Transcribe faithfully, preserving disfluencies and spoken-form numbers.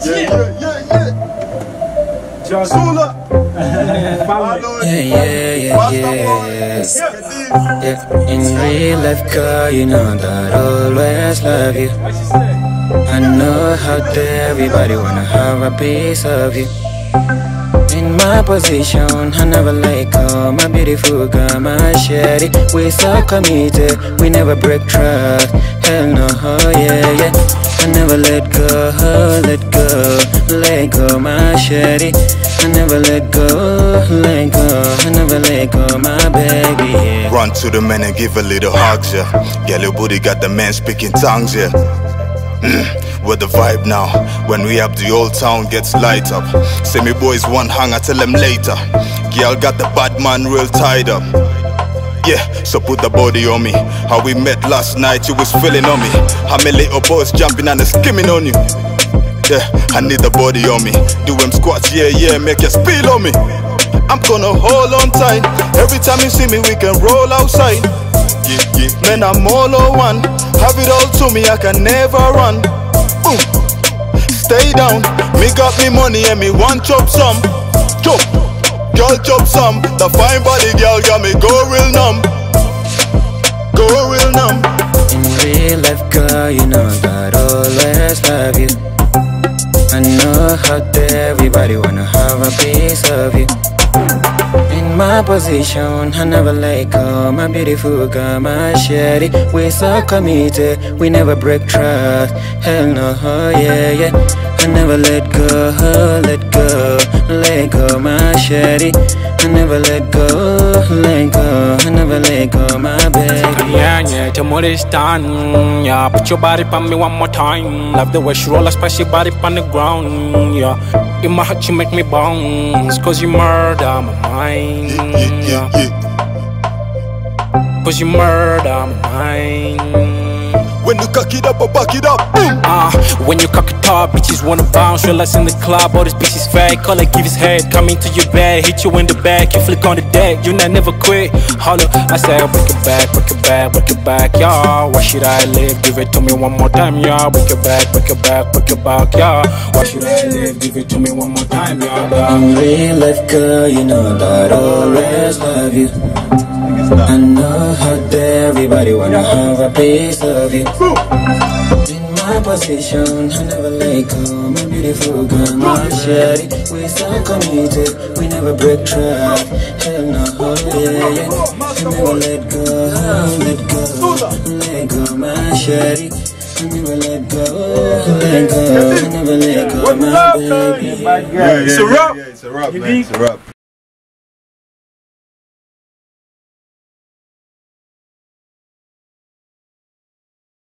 Yeah, yeah, yeah, yeah. Xula. Yeah, yeah, yeah, yeah. Yeah, in real life, girl, you know that I'll always love you. I know out there everybody wanna have a piece of you. In my position, I never let go. My beautiful girl, my shady. We so committed, we never break trust. Hell no, oh yeah, yeah. I never let go, let go, let go, my shady. I never let go, let go, I never let go, my baby, yeah. Run to the man and give a little hugs, yeah. Girl, your booty got the man speaking tongues, yeah. Mm, with the vibe now. When we up, the old town gets light up. Say me boys want hang, I tell them later. Girl got the bad man real tied up. Yeah, so put the body on me. How we met last night, you was feeling on me. How many little boys jumping and skimming on you. Yeah, I need the body on me. Do them squats, yeah, yeah, make you spill on me. I'm gonna hold on tight. Every time you see me, we can roll outside. Yeah, yeah, man, I'm all on one. Have it all to me, I can never run. Boom. Stay down, me got me money and me want chop some. Chop, girl chop some. The fine body girl got me go real numb. Go real numb. In real life, girl, you know that I'll always love you. I know out there everybody wanna have a piece of you. In my position, I never let go. My beautiful girl, my shady. We so committed, we never break trust. Hell no, oh yeah, yeah. I never let go, let go, let go, my shady. I never let go, let go, I never let go, my baby. Yeah, yeah, to more this time. Yeah, put your body on me one more time. Love the way she roll, spicy body on the ground. Yeah, in my heart you make me bounce. Cause you murder my mind. Yeah, cause you murder my mind. When you cock it up, I back it up. Ah, uh, when you cock it up, bitches wanna bounce. Realize in the club, all this bitch is fake. Call it, give his head, come into your bed, hit you in the back, you flick on the deck. You not never quit. Holla, I say, break it back, break it back, break it back, y'all. Why should I live? Give it to me one more time, y'all. Break it back, break it back, break it back, y'all. Why should I live? Give it to me one more time, y'all. In real life, girl, you know that I'll always love you. I know out there everybody wanna have a piece of you. In my position, I never let go. My beautiful girl, my shady. We so committed, we never break trust. Hell no, oh yeah, yeah. I never let go, let go, let go, my shady. I never let go, let go, I never let go, my baby. Yeah, it's a rap. Yeah, it's a rap, man. It's a rap.